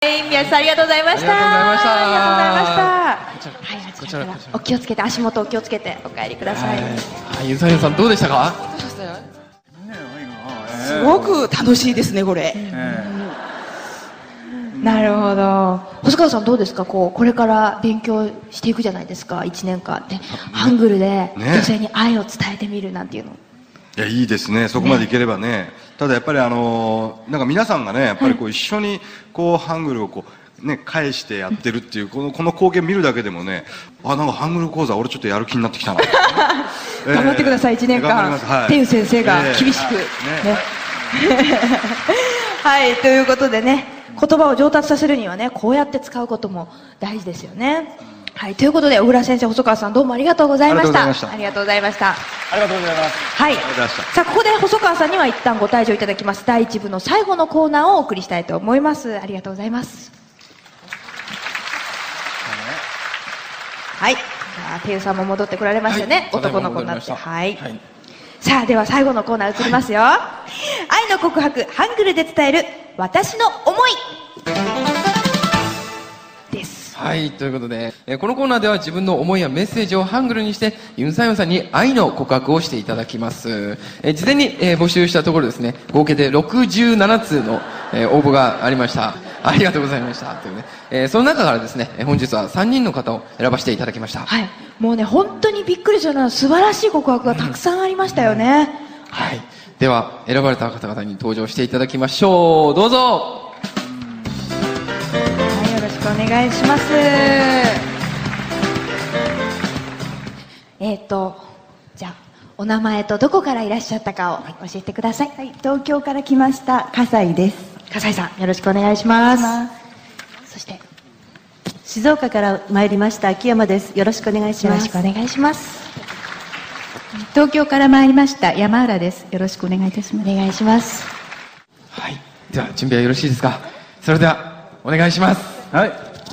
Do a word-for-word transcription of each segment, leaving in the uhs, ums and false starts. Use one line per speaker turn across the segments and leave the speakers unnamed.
宮地さんありがとうございました。
ありがとうございました。
ありがとうございました。はい、
こちらから
お気をつけて、足元お気をつけてお帰りください。
はい、ユンサンヨンさんどうでしたか？
すごく楽しいですね、これ。
なるほど。細川さんどうですか？こうこれから勉強していくじゃないですか。いちねんかんでハングルで女性に愛を伝えてみるなんていうの。
いや、いいですね。そこまでいければね。ただやっぱりあのなんか皆さんがね、やっぱりこう一緒にこうハングルをこうね返してやってるっていうこのこの光景見るだけでもね、あ、なんかハングル講座俺ちょっとやる気になってきたな。
頑張ってください。いちねんかんテン先生が厳しくね。はい、ということでね、言葉を上達させるにはね、こうやって使うことも大事ですよね。はい、ということで小倉先生、細川さんどうもありがとうございました。ありがとうございました。
ありがとうございます。
はい。さあここで細川さんには一旦ご退場いただきます。だいいち部の最後のコーナーをお送りしたいと思います。ありがとうございます。はい。じゃあてゆさんも戻ってこられましたね。はい、男の子になって。はい。はい、さあでは最後のコーナー移りますよ。はい、愛の告白ハングルで伝える私の思い。
はい、ということで、えー、このコーナーでは自分の思いやメッセージをハングルにしてユンサンヨンさんに愛の告白をしていただきます。えー、事前に、えー、募集したところですね、合計でろくじゅうななつうの、えー、応募がありました。ありがとうございました。というね、えー、その中からですね、本日はさんにんの方を選ばせていただきました。
はい、もうね本当にびっくりするのは素晴らしい告白がたくさんありましたよね。うん、
はい、では選ばれた方々に登場していただきましょう。どうぞ。
お願いします。えっとじゃあお名前とどこからいらっしゃったかを教えてください。
はい、東京から来ました笠井です。
笠井さんよろしくお願いします。そして
静岡から参りました秋山です。よろしくお願いします。
よろしくお願いします。
東京から参りました山浦です。よろしくお願いいたします。
お願いします。
はい、では準備はよろしいですか？それではお願いします。はい。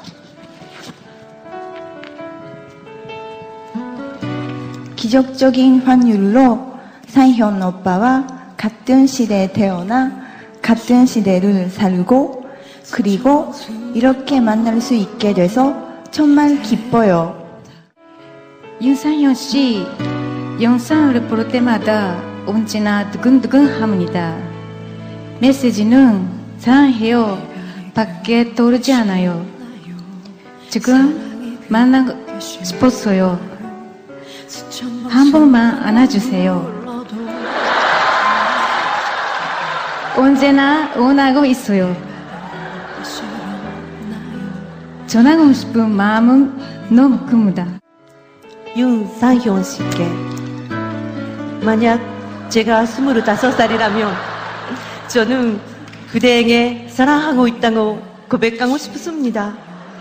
기적적인 확률로 산현 오빠와 같은 시대에 태어나 같은 시대를 살고 그리고 이렇게 만날 수 있게 돼서 정말 기뻐요.
윤상현 씨 영상을 볼 때마다 언제나 두근두근합니다. 메시지는 사랑해요 밖에 떠오르지 않아요. 지금 만나고 싶었어요. 한 번만 안아주세요. 언제나 응원하고 있어요. 전하고 싶은 마음은 너무 큽니다.
윤상현 씨께 만약 제가 스물다섯 살이라면 저는 그대에게 사랑하고 있다고 고백하고 싶습니다.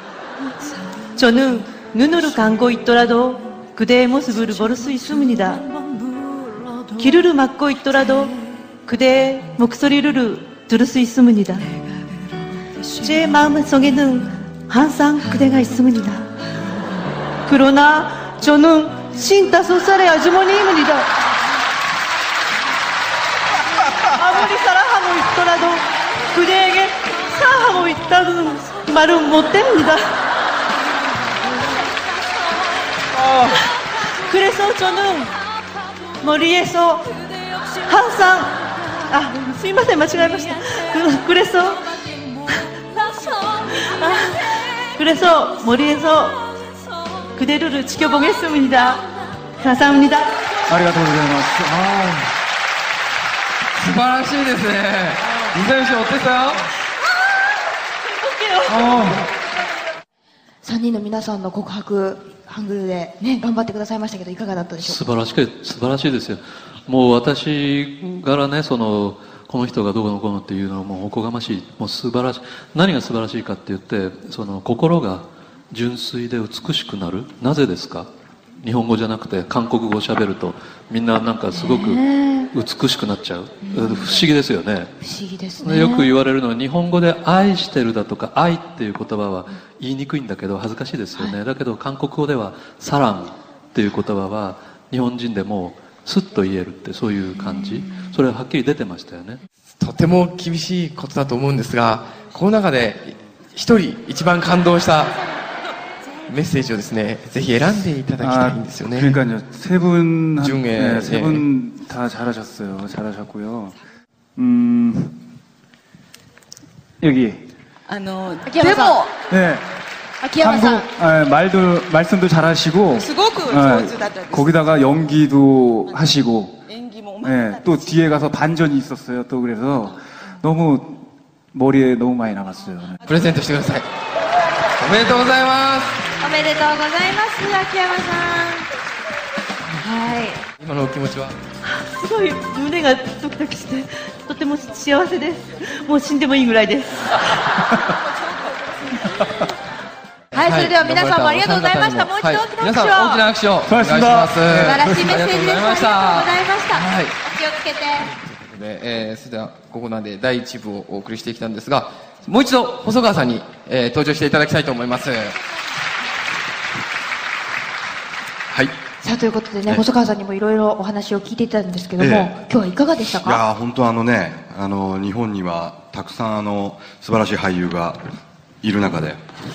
저는 눈을 감고 있더라도 그대의 모습을 볼 수 있습니다. 귀를 막고 있더라도 그대의 목소리를 들을 수 있습니다. 제 마음속에는 항상 그대가 있습니다. 그러나 저는 쉰다섯 살의 아주머니입니다. 아무리 사랑하고 있더라도 그대에게 사랑하고 있다는 말은 못됩니다. 그래서 저는 머리에서 항상 아, すいません間違えました. 그래서 아, 그래서 머리에서 그대를 지켜보겠습니다. 감사합니다.
ありがとうございます。
素晴らしいですね。윤상현 씨 어땠어요?
행복해요. さんにんの皆さんの告白ハングルでね頑張ってくださいましたけどいかがだったでしょうか。
素晴らしく素晴らしいですよ。もう私からねそのこの人がどうのこうのっていうのはもうおこがましい。もう素晴らしい。何が素晴らしいかって言ってその心が純粋で美しくなる。なぜですか。日本語じゃなくて韓国語を喋るとみんななんかすごく美しくなっちゃう。不思議ですよね。
不思議ですね。
よく言われるのは日本語で愛してるだとか愛っていう言葉は言いにくいんだけど恥ずかしいですよね、はい、だけど韓国語ではサランっていう言葉は日本人でもスッと言えるってそういう感じ、それははっきり出てましたよね。
とても厳しいことだと思うんですがこの中で一人一番感動したメッセージをですね、ぜひ選んでいただきたいんですよね。
그러니까요. 세 분,
중에,
네, 세
예.
분 다 잘하셨어요. 잘하셨고요. 음, 여기.
あの、
秋山さん
でも、
네.
秋山さん
한국, 아, 말도, 말씀도 잘하시고.
すごく
아,
上手だったです。
거기다가 연기도 하시고.
演技もうまかったで
네,
す。
또 뒤에 가서 반전이 있었어요. 또 그래서 너무 머리에 너무 많이 남았어요. 네.
プレゼントしてください。おめでとうございます。
おめでとうございます秋山さん。はい。
今のお気持ちは？
すごい胸がドキドキしてとても幸せです。もう死んでもいいぐらいです。
はい、それでは皆さんもありがとうございました。もう一度大きな拍手を。
皆さん大きな拍手をお願いします。素
晴らしいメッセージです。ありがとうございました。
ありがとうございました。
はい。お気をつけて。
で、えー、それではここまでだいいち部をお送りしてきたんですが、もう一度細川さんに、えー、登場していただきたいと思います。はい。
さあということでね、細川さんにもいろいろお話を聞いていたんですけども、
ええ、
今日はいかがでしたか？
いや本当あのね、あの日本にはたくさんあの素晴らしい俳優がいる中で、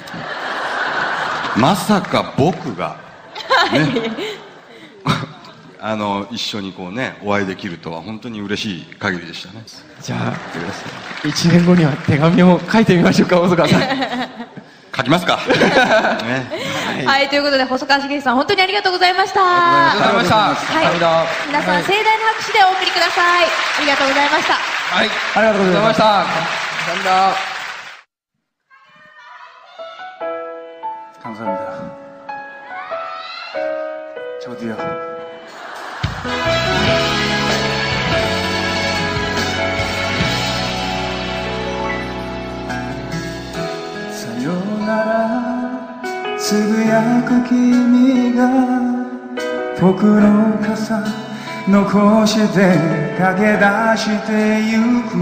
まさか僕がねあの一緒にこうねお会いできるとは本当に嬉しい限りでしたね。
じゃあいちねんごには手紙を書いてみましょうか、細川さん。
書きますか。ね、
はい、はい、ということで細川茂さん本当にありがとうございました。
ありがとうございました。
はい、皆さん盛大な拍手でお送りください。ありがとうございました。
はい、
ありがとうございました。
감사합니다。
저도요. 사요나라つぶやく君が僕の傘残して駆け出してゆく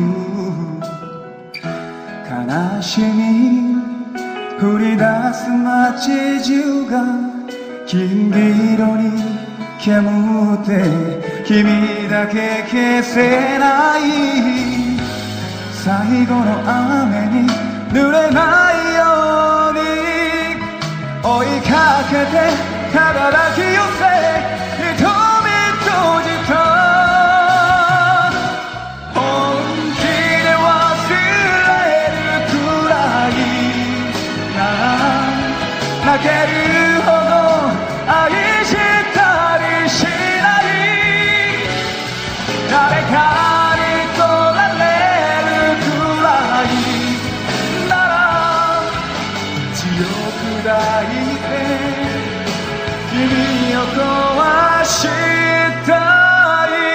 悲しみ降り出す街中が金色に煙って君だけ消せない最後の雨に濡れないように追いかけてただ抱き寄せ瞳閉じた本気で忘れるくらいなら泣けるほど愛したりしない誰かに取られるくらいなら強く抱いて君を壊したい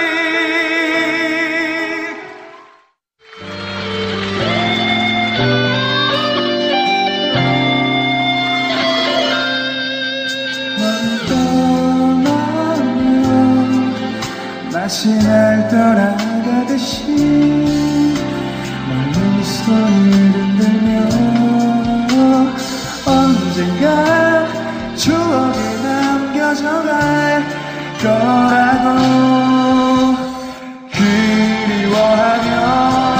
마시날 떠나가듯이 멀리 손을 흔들며 언젠가 추억이 남겨져갈 거라고 그리워하며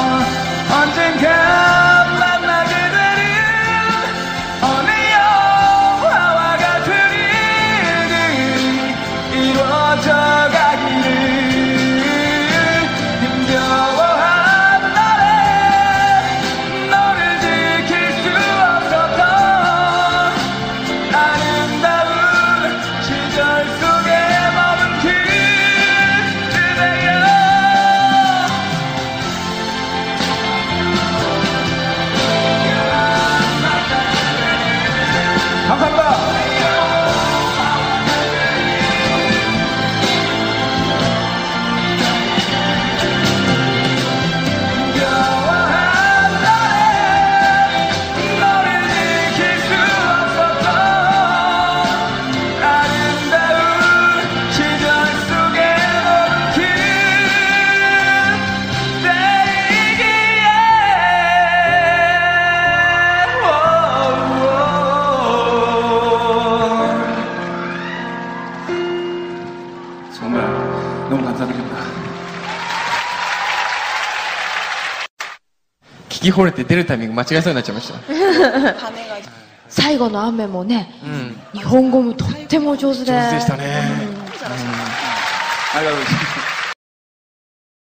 언젠가 만나게 되는 어느 영화와 같은 일들이 이루어져 가기를 힘겨워한 날에 너를 지킬 수 없었던 아름다운 시절 속에 머문 그대여 감사합니다. 정말 너무 감사드립니다.
聞き惚れて出るタイミング間違えそうになっちゃいました。
最後の雨もね、
うん、
日本語もとっても上手で。
上手でしたね。
うん、
ありがとうございます。